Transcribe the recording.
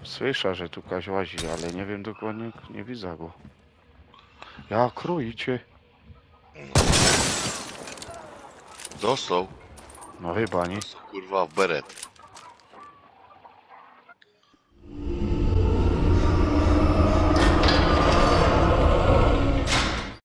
Słyszę, że tu ktoś łazi, ale nie wiem dokładnie, nie widzę go. Ja krójcie. Dostał. No chyba nie. Dostał kurwa w beret.